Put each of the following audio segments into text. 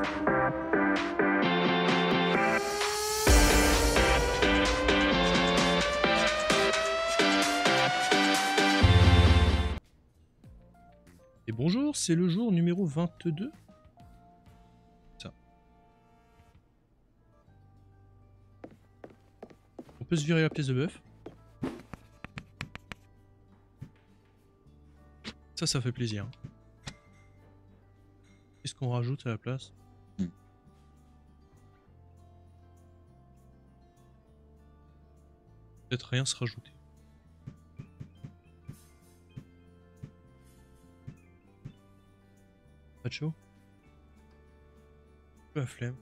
Et bonjour, c'est le jour numéro 22. Ça. On peut se virer la pièce de bœuf. Ça fait plaisir. Qu'est-ce qu'on rajoute à la place? Peut-être rien se rajouter. Pas de chaud? Un peu la flemme.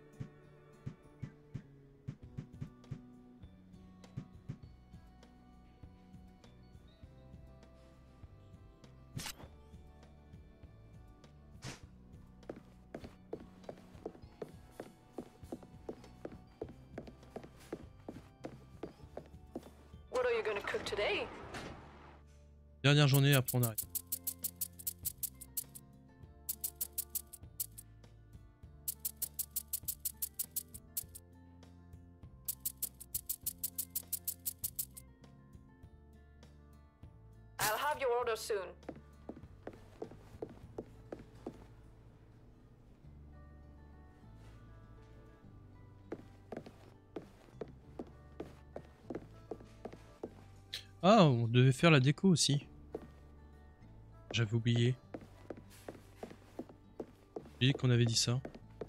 What are you gonna cook today? Dernière journée, après on arrête. I'll have your order soon. Ah, on devait faire la déco aussi. J'avais oublié. J'ai oublié qu'on avait dit ça.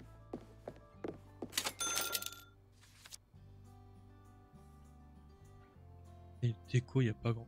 Et déco, il n'y a pas grand.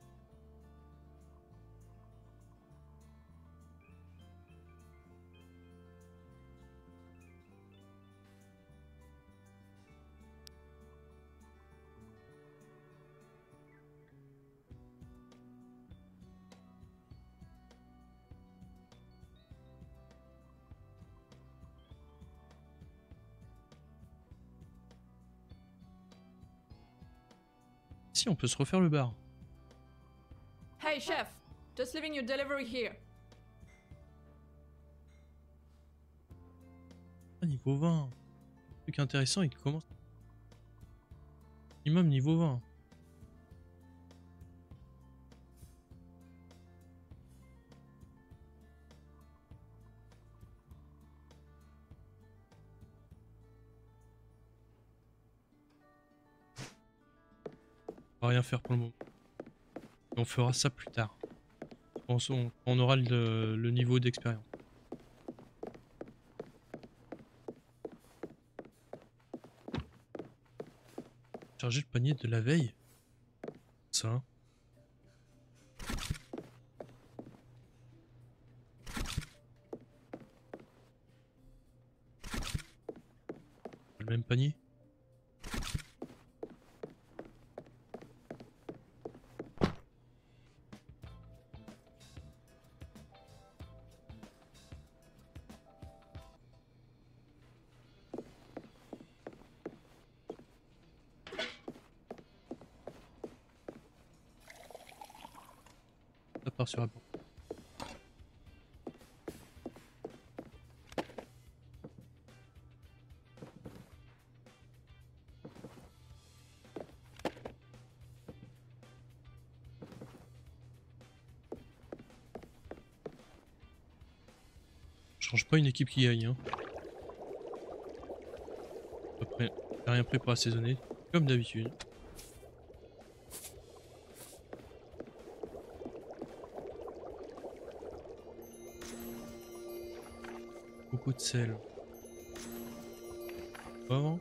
Si, on peut se refaire le bar. Hey chef, just leaving your delivery here. Ah, niveau 20. Truc intéressant, il commence. Minimum niveau 20. On va rien faire pour le moment. Et on fera ça plus tard. On aura le niveau d'expérience. Charger le panier de la veille. Ça. Le même panier. Ça part sur la porte. Je change pas une équipe qui gagne. Hein. Après, j'ai rien pris pour assaisonner, comme d'habitude. Beaucoup de sel. Vraiment.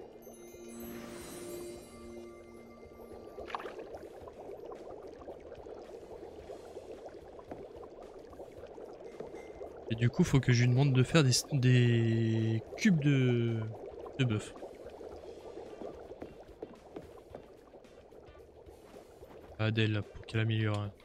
Et du coup, faut que je lui demande de faire des cubes de bœuf. À Adèle, là, pour qu'elle améliore. Hein.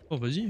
Oh, vas-y.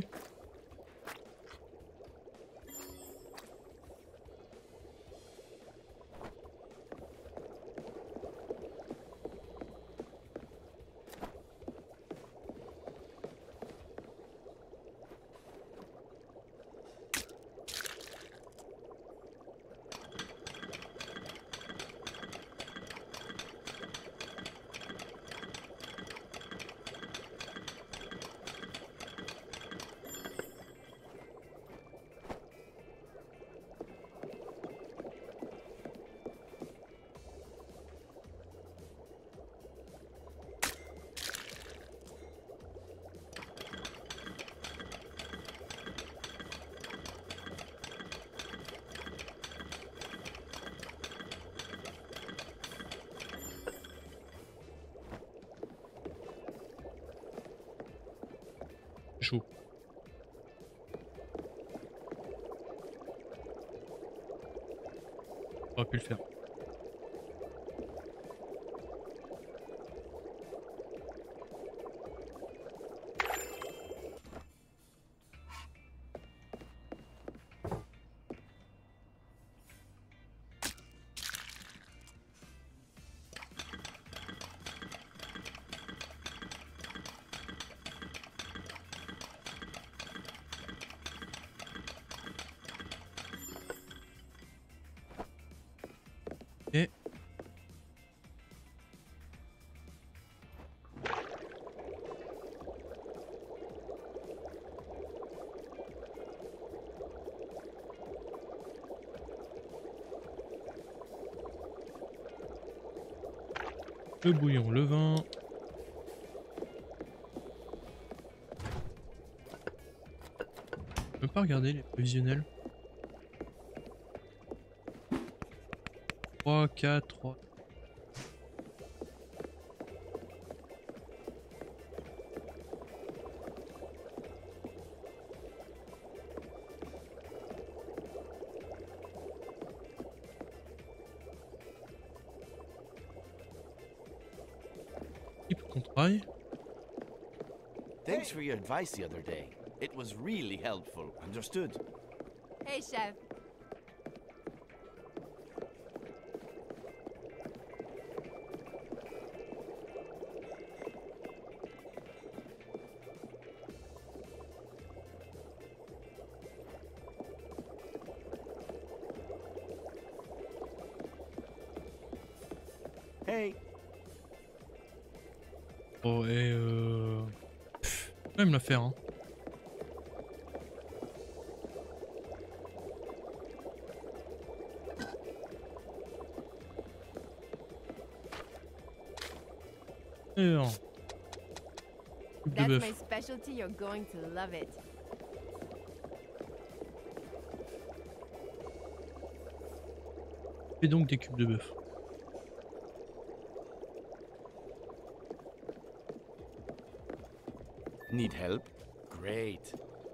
Chaud. On aurait pu le faire. Ok. Le bouillon, le vin. Je peux pas regarder les prévisionnels. 3, 4, 3. Il faut qu'on travaille. Thanks for your advice the other day. It was really helpful. Understood? Hey, chef. Hey. Oh, et quand même la faire, hein. Et alors. Coupe de That's bœuf. my specialty. You're going to love it. Et donc des cubes de bœuf. Need help? Great.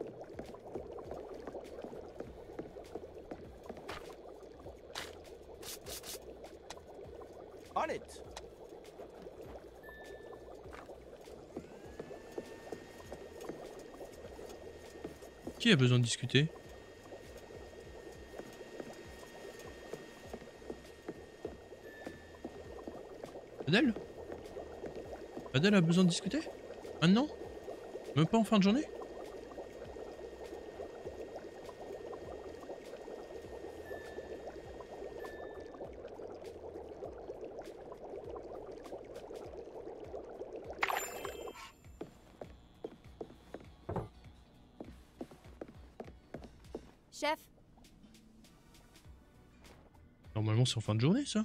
On it. Qui a besoin de discuter? Adèle? Adèle a besoin de discuter? Maintenant? Même pas en fin de journée? Chef, Normalement c'est en fin de journée ça.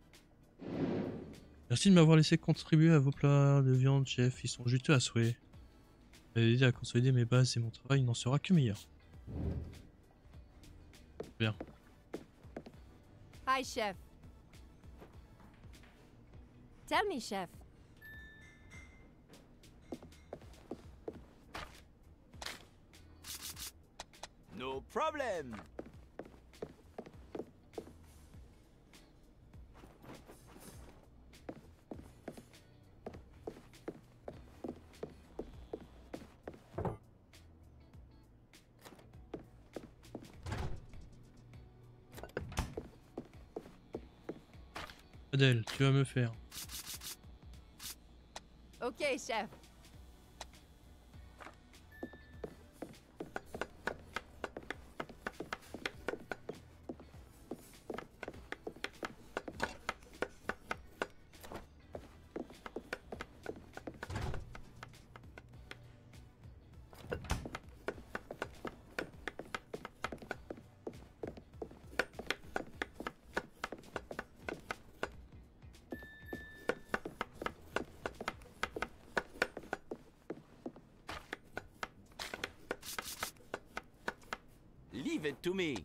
Merci de m'avoir laissé contribuer à vos plats de viande, chef. Ils sont juteux à souhait. Vous m'avez aidé à consolider mes bases et mon travail n'en sera que meilleur. Bien. hi, chef. Tell me, chef. No problem. Adèle, tu vas me faire. Okay, chef. Leave it to me.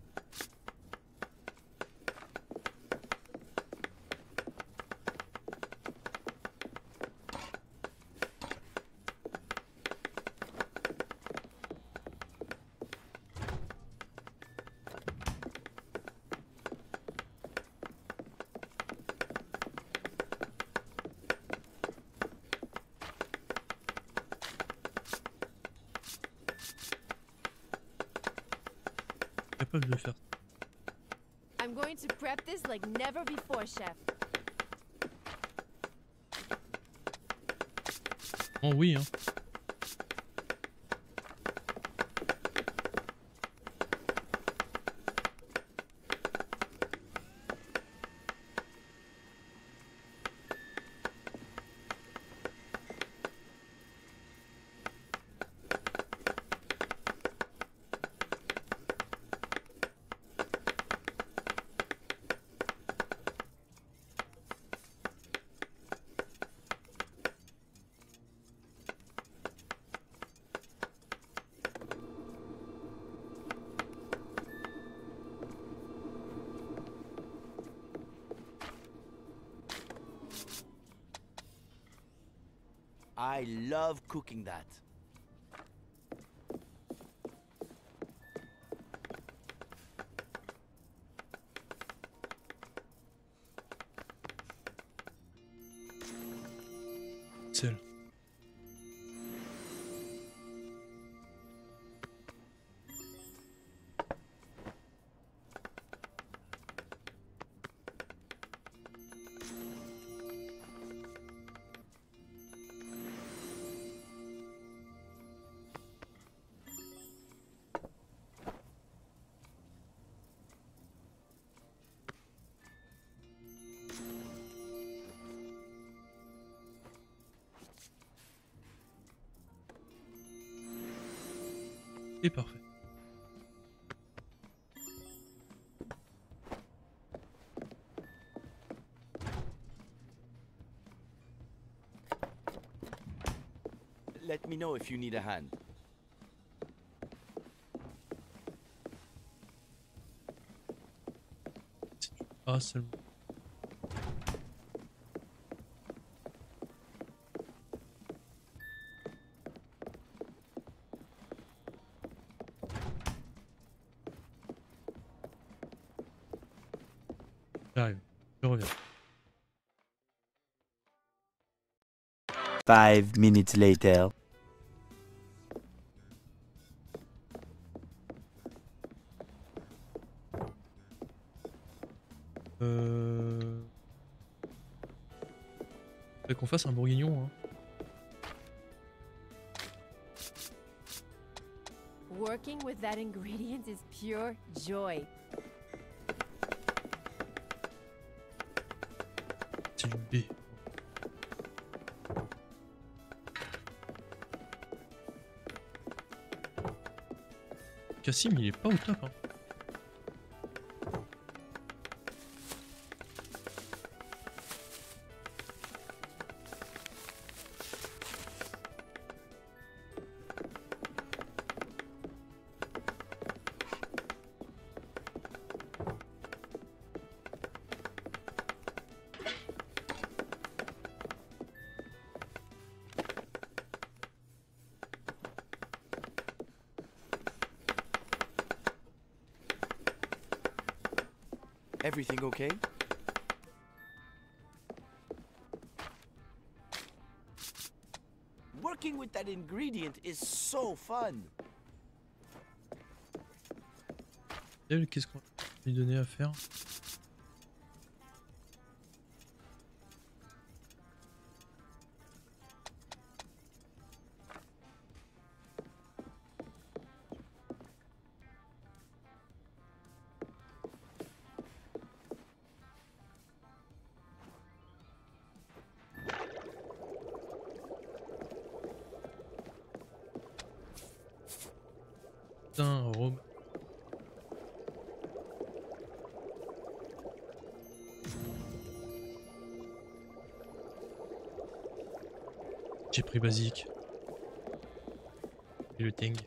Capable de faire. I'm going to prep this like never before, chef. Oh oui, hein. I love cooking that. Sel. Et parfait. Let me know if you need a hand. Ah, seulement. J'arrive. Je reviens. 5 minutes later. Fait qu'on fasse un bourguignon, hein. Working with that ingredient is pure joy. C'est du B. Cassim, il est pas au top, hein. Everything okay? Working with that ingredient is so fun. Elle, qu'est-ce qu'on va lui donner à faire? Putain, Rome. J'ai pris basique. Et le Teng.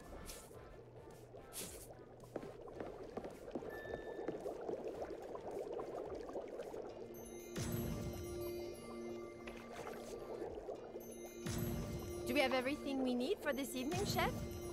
Do we have everything we need for this evening, chef?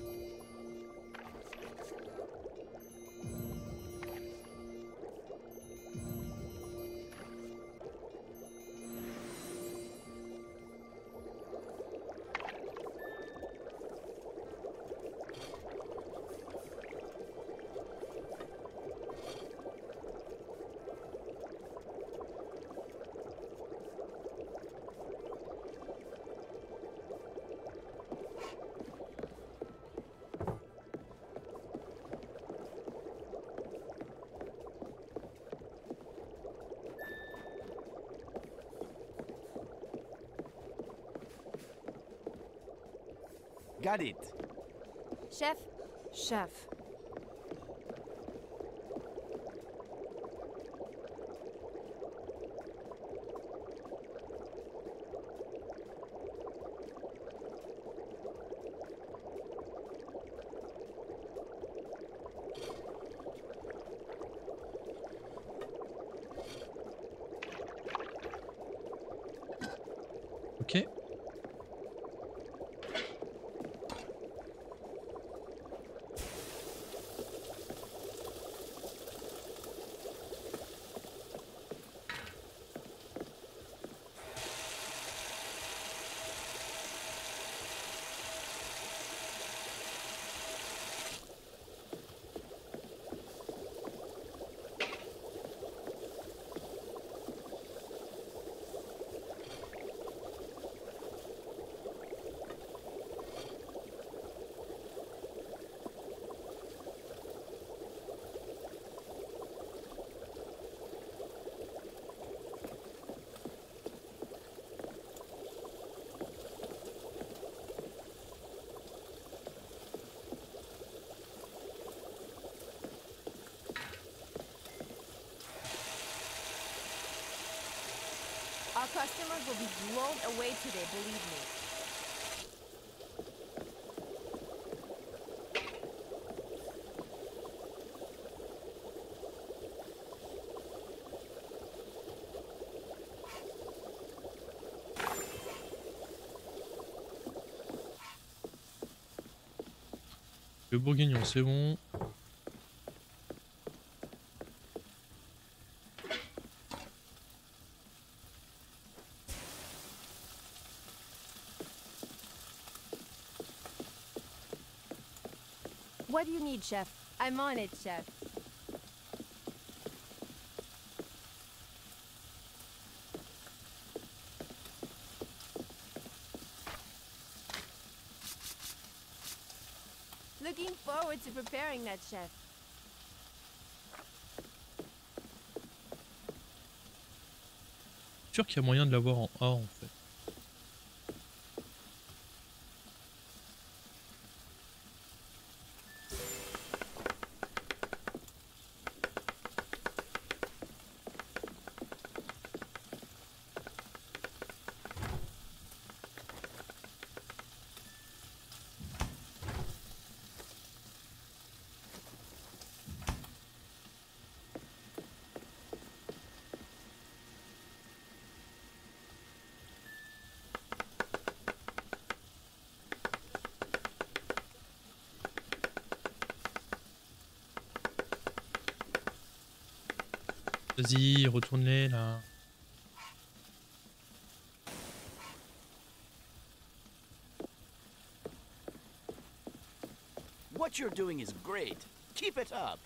Got it. Chef? Chef. Ok. Our customers will be blown away today, believe me. Le bourguignon, c'est bon. What do you need, chef? I'm on it, chef. Looking forward to preparing that, chef. Sûr qu'il y a moyen de l'avoir en A en fait. Vas-y, retourne-les là. What you're doing is great. Keep it up.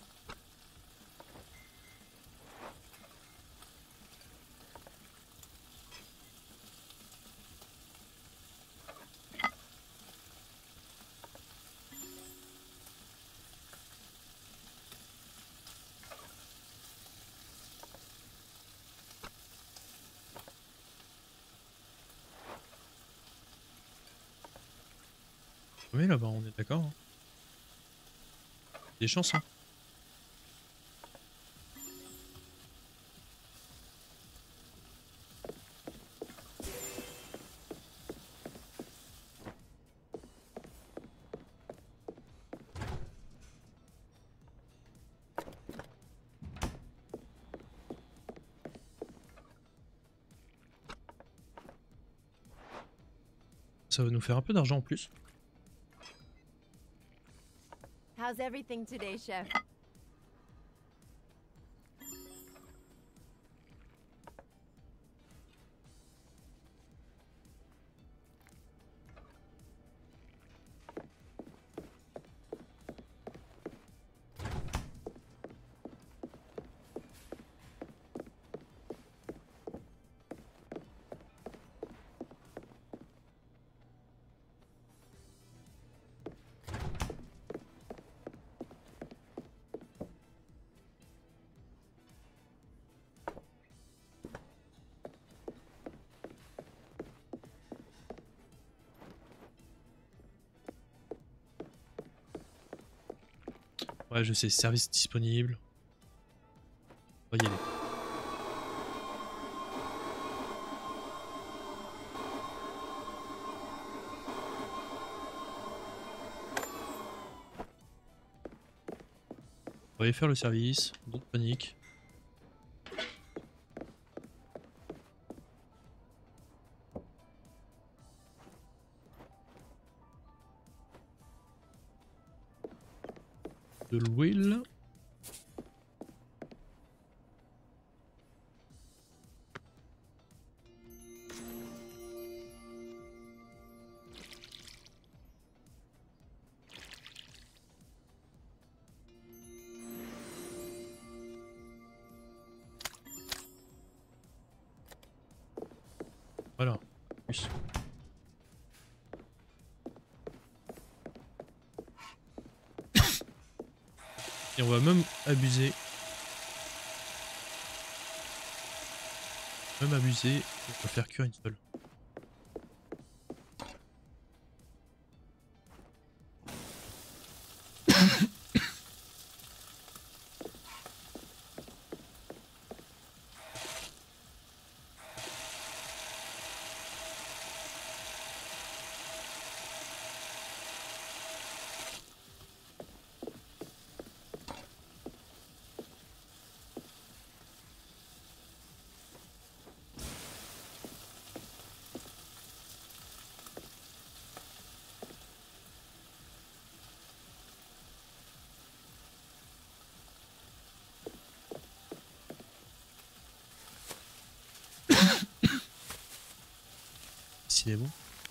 Oui, là-bas, on est d'accord. Hein. Des chances, hein. Ça va nous faire un peu d'argent en plus. How's everything today, chef? Ouais, je sais, service disponible. On va y aller. On va aller faire le service, d'autres paniques. De l'huile. Voilà, plus. Et on va même abuser. On va faire cuire une seule. S'il est bon.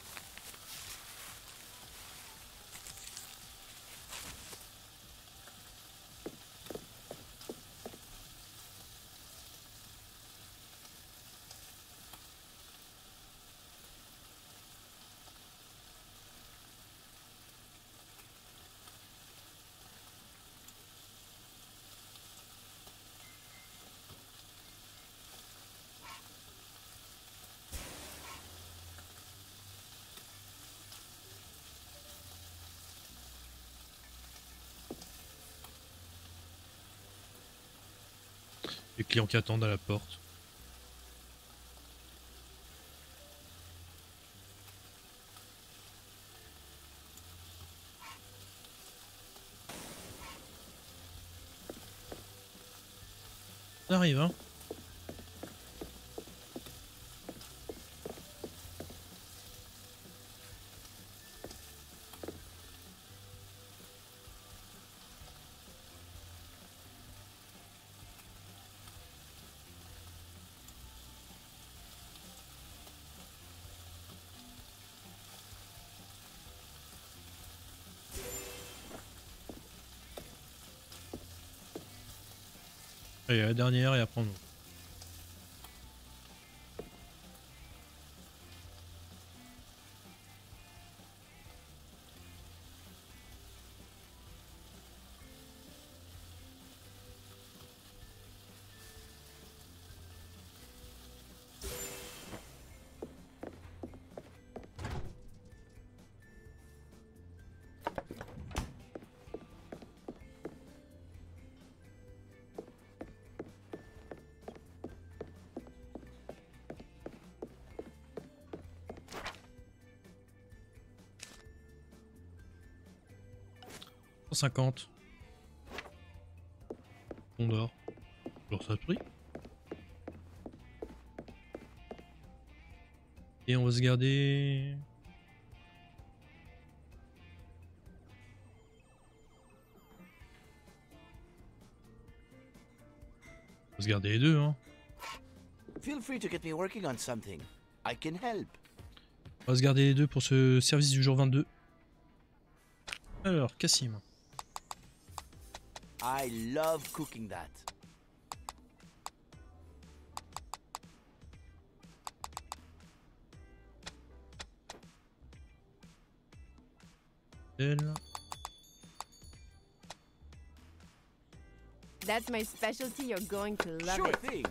Les clients qui attendent à la porte. On arrive, hein. Allez, la dernière et après on... 150. On dort. Alors ça a pris. Et on va se garder... On va se garder les deux, hein. Feel free to get me working on something. I can help. On va se garder les deux pour ce service du jour 22. Alors, Cassim. I love cooking that. Elle. That's my specialty. You're going to love Sure it. thing.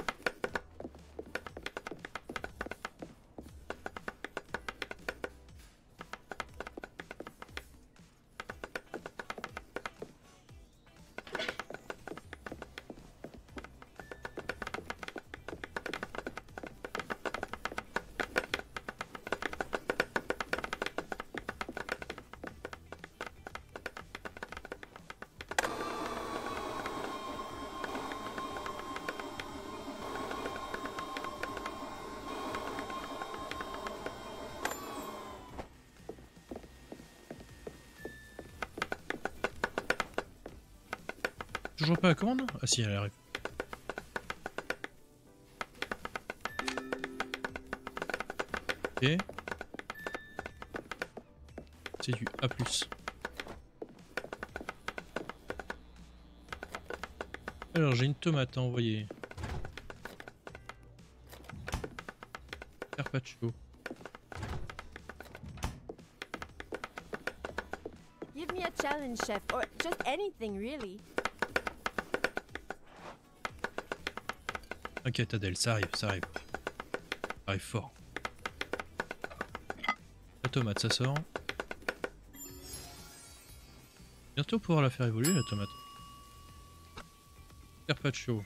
Toujours pas la commande? Ah si, elle arrive. Ok. C'est du A+. Alors j'ai une tomate à envoyer. Carpaccio. Give me a challenge, chef, or just anything, really. T'inquiète Adèle, ça arrive, ça arrive. Ça arrive fort. La tomate, ça sort. Bientôt pouvoir la faire évoluer la tomate. Carpaccio.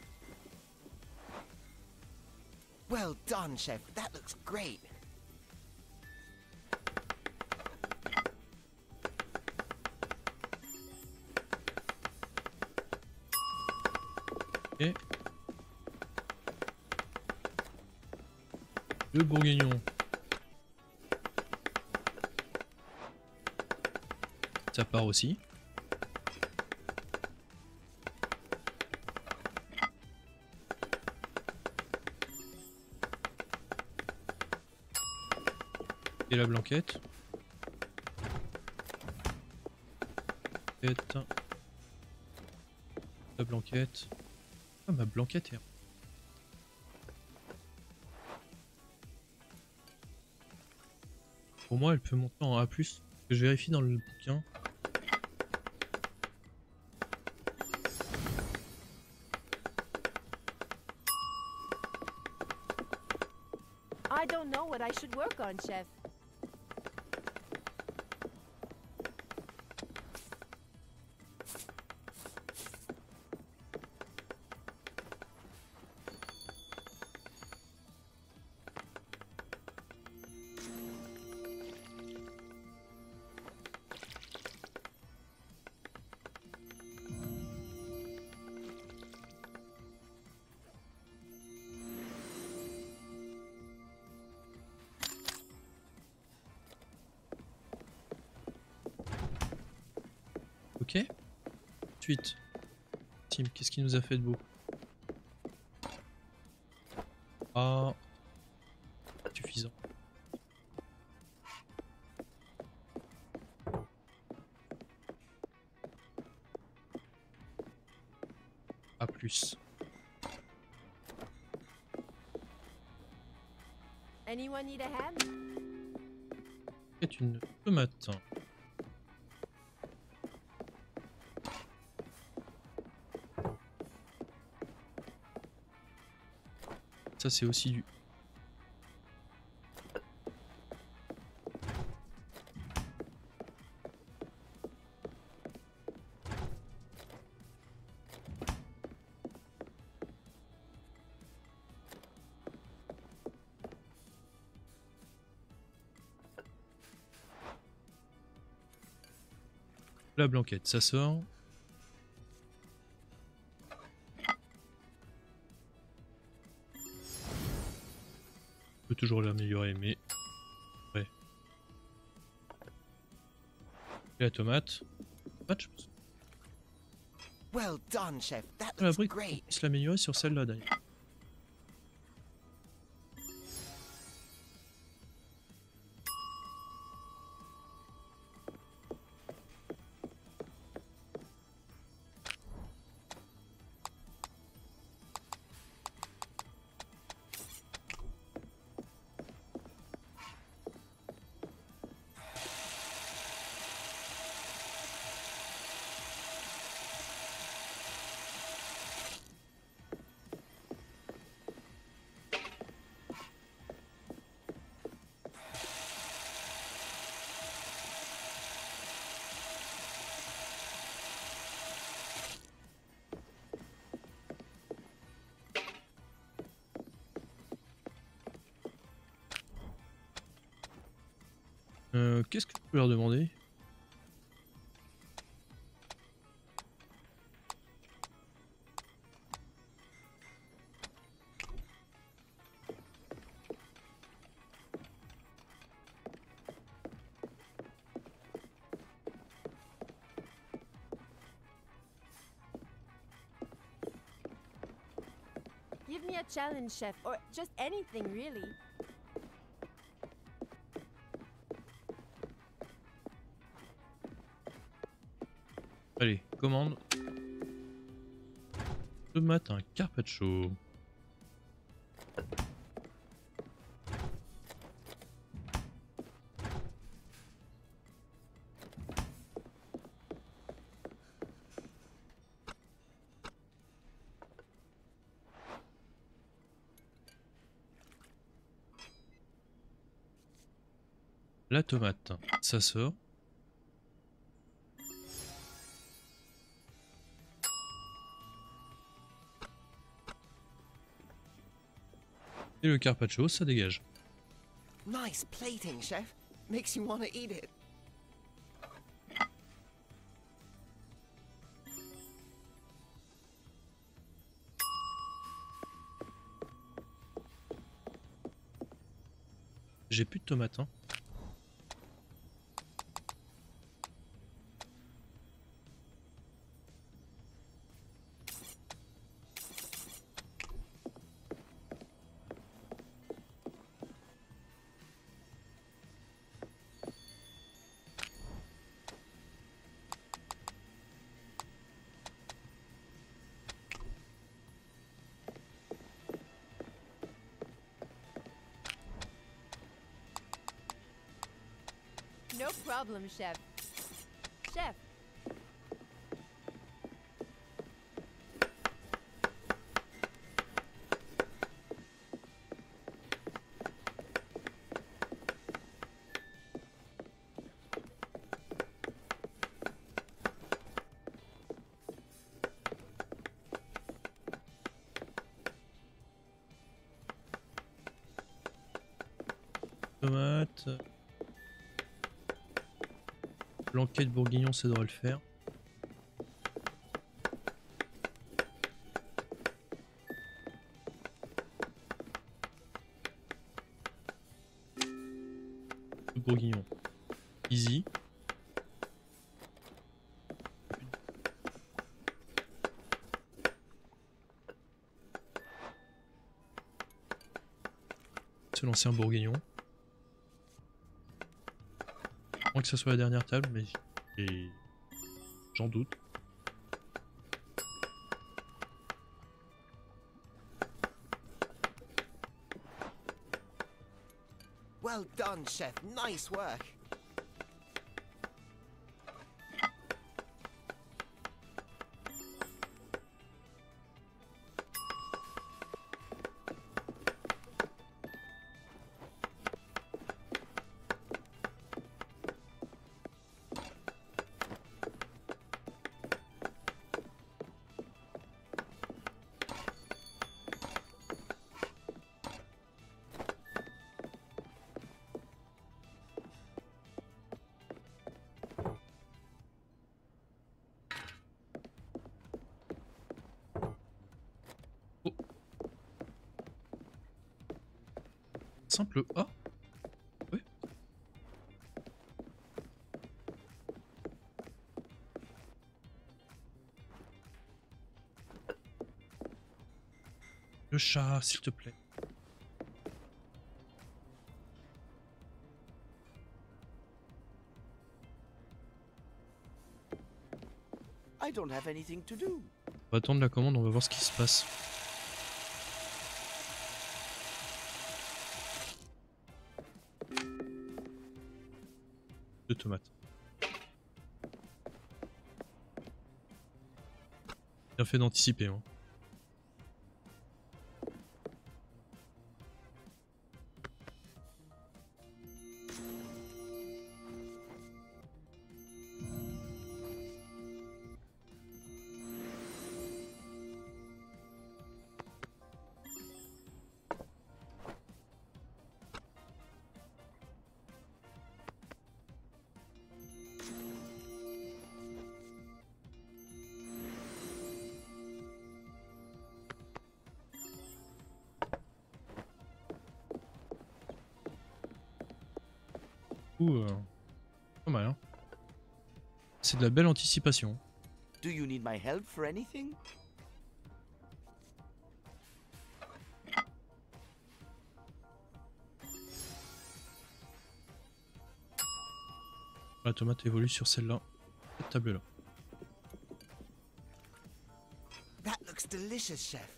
Well done, chef. That looks great. Et le bourguignon. Ça part aussi. Et la blanquette. La blanquette. Ah, ma blanquette est... Pour moi, elle peut monter en A+. Que je vérifie dans le bouquin. I don't know what I should work on, chef. Ok. Ensuite, Tim, qu'est-ce qu'il nous a fait de beau? Ah, suffisant. A plus. Anyone need a hand? C'est une tomate. Ça c'est aussi du... La blanquette, ça sort. On peut toujours l'améliorer, mais... Ouais. Et la tomate. Tomate, je pense. Well done, chef. That À looks l'abri qu'on great. puisse l'améliorer sur celle-là d'ailleurs. Qu'est-ce que je peux leur demander? Give me a challenge, chef, or just anything, really. Allez, commande. Tomate, un carpaccio. La tomate, ça sort. Et le carpaccio, ça dégage. Nice plating, chef. Makes you want to eat it. J'ai plus de tomates, hein. No problem, chef. Chef, Tomate. Blanquette bourguignon, ça devrait le faire. Bourguignon. Easy. Se lancer un bourguignon. À moins que ça soit la dernière table, mais j'en doute. Well done, chef. Nice work. simple A. Oui. Le chat, s'il te plaît. I don't have anything to do. On va attendre la commande, on va voir ce qui se passe. De tomates. Bien fait d'anticiper. Hein. Pas mal, hein. C'est de la belle anticipation. Do you need my help for anything? La tomate évolue sur celle-là, cette table-là. That looks delicious, chef.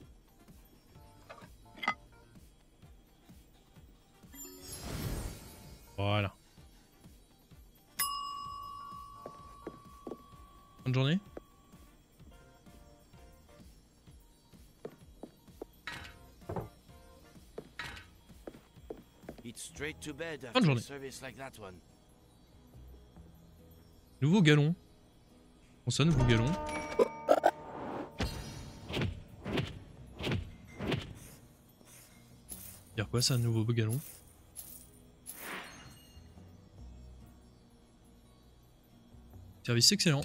Voilà. Bonne journée. Eat straight to bed Bonne after a journée. service like that one. Nouveau galon. Bon ça, nouveau galon. Dire quoi ça, un nouveau galon? Service excellent.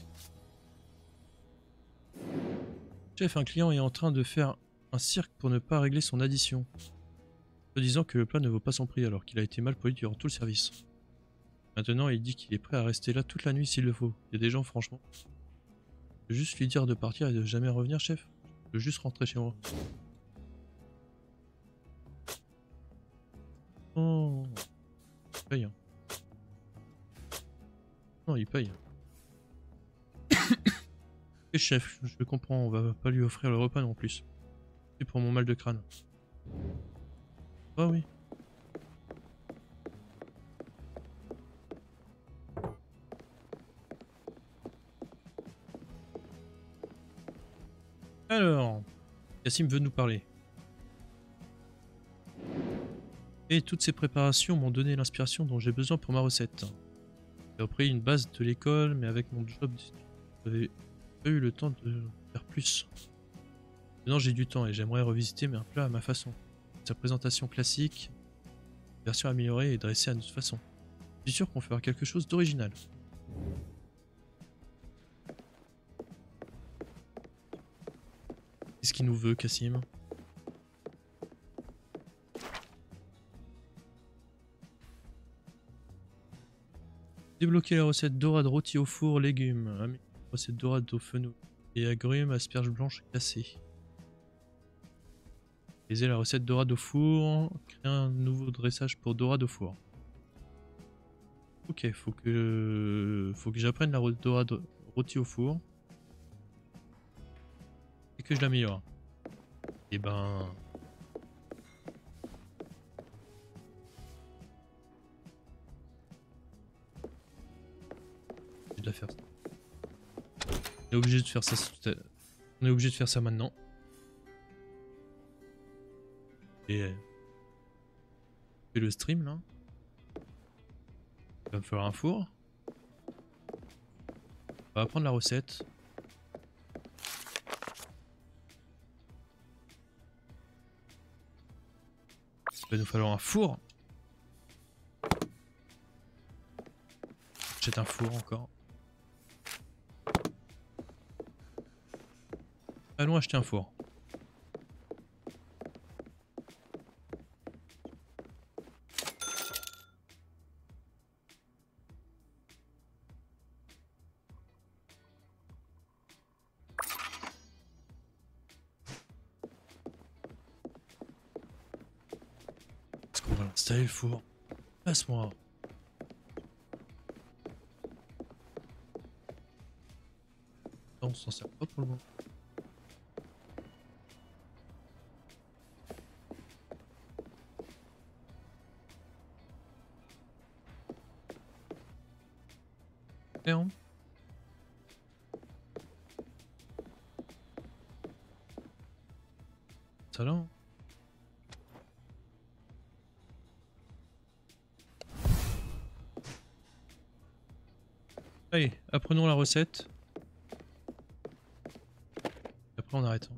Chef, un client est en train de faire un cirque pour ne pas régler son addition. Se disant que le plat ne vaut pas son prix alors qu'il a été mal poli durant tout le service. Maintenant, il dit qu'il est prêt à rester là toute la nuit s'il le faut. Il y a des gens, franchement. Je veux juste lui dire de partir et de jamais revenir, chef. Je veux juste rentrer chez moi. Oh. Il paye. Hein. Non, il paye. Et chef, je comprends, on va pas lui offrir le repas non plus. C'est pour mon mal de crâne. Ah oui. Alors, Cassim veut nous parler. Et toutes ces préparations m'ont donné l'inspiration dont j'ai besoin pour ma recette. J'ai repris une base de l'école, mais avec mon job, j'avais pas eu le temps de faire plus. Maintenant j'ai du temps et j'aimerais revisiter un plat à ma façon. Sa présentation classique, version améliorée et dressée à notre façon. Je suis sûr qu'on fera quelque chose d'original. Qu'est-ce qu'il nous veut, Cassim? Débloquer la recette dorade rôti au four, légumes. Recette dorade au fenouil et agrumes, asperges blanches cassées. Utiliser la recette dorade au four. Créer un nouveau dressage pour dorade au four. Ok, faut que j'apprenne la dorade rôti au four. Et que je l'améliore. Et ben... je vais la faire. On est obligé de faire ça. On est obligé de faire ça maintenant. Et fais le stream là. Il va me falloir un four. On va apprendre la recette. Il va nous falloir un four. J'achète un four encore. Allons acheter un four. installer le four. Passe-moi. On s'en sert pas pour le moment. Merde. Ça là. Hein. Allez, apprenons la recette. Après on arrête.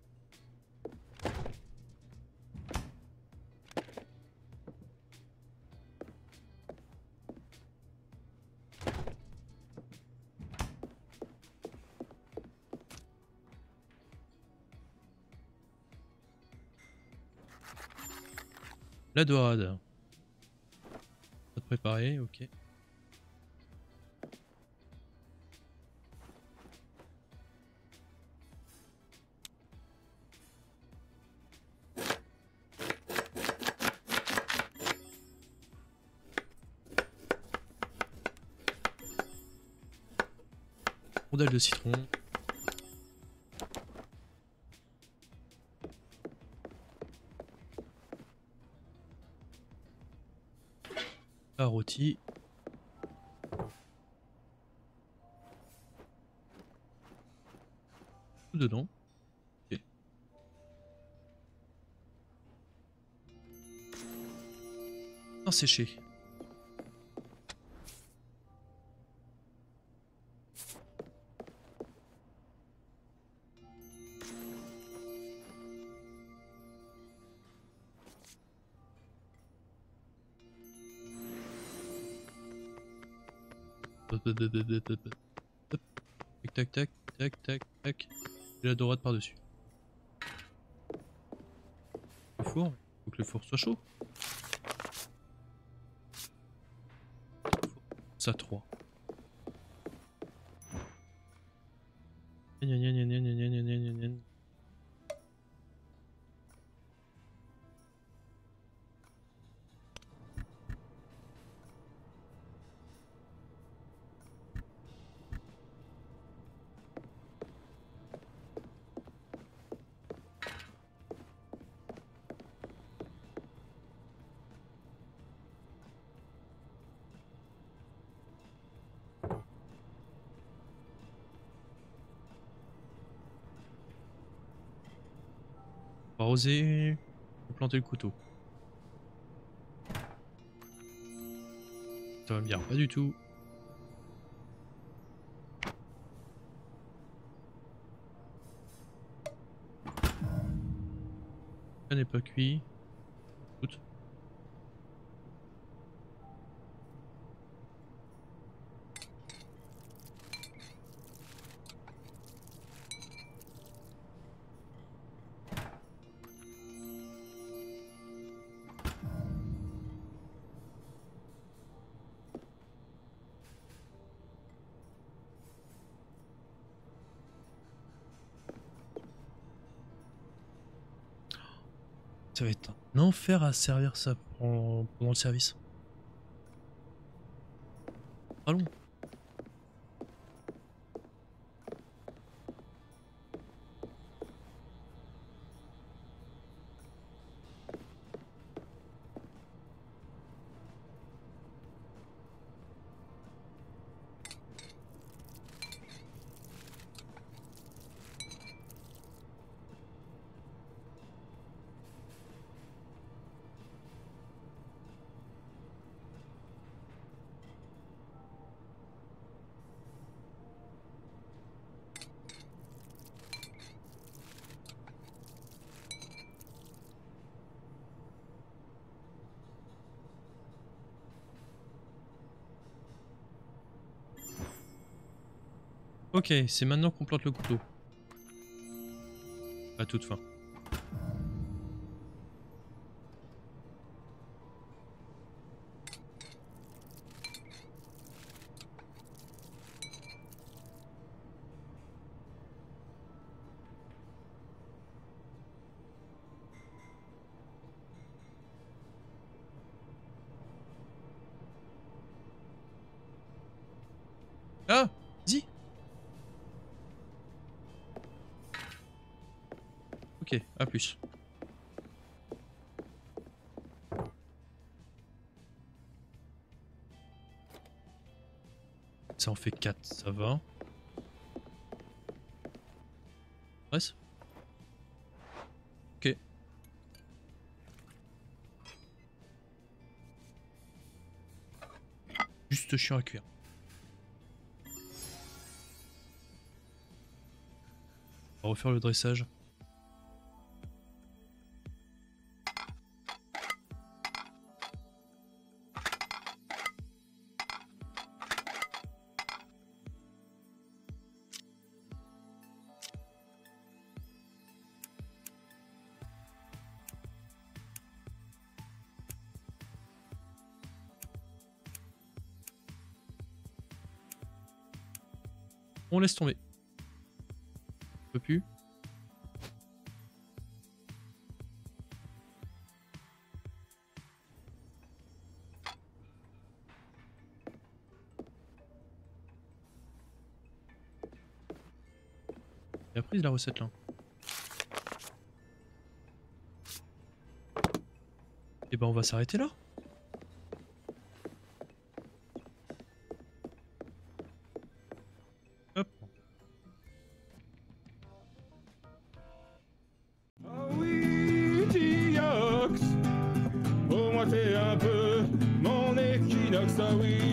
La dorade. Pas de préparer, ok. Rondelle de citron. Rôti. Tout dedans. Ok. Un séché. Tac tac tac tac tac tac. Et la dorade par dessus. Le four, faut que le four soit chaud. Ça 3. On va oser planter le couteau. Ça va bien, pas du tout. Ça n'est pas cuit. Écoute. Ça va être un enfer à servir ça pendant le service. Allons. Ok, c'est maintenant qu'on plante le couteau. À toute fin. Ah, vas-y. Ok, à plus. Ça en fait 4, ça va. Reste. Ok. Juste chiant à cuire. On va refaire le dressage. On laisse tomber. Je peux plus. J'ai appris la recette là. Et ben on va s'arrêter là. Hop. Ah oui, Diox, pour moi t'es un peu mon équinoxe, ah oui.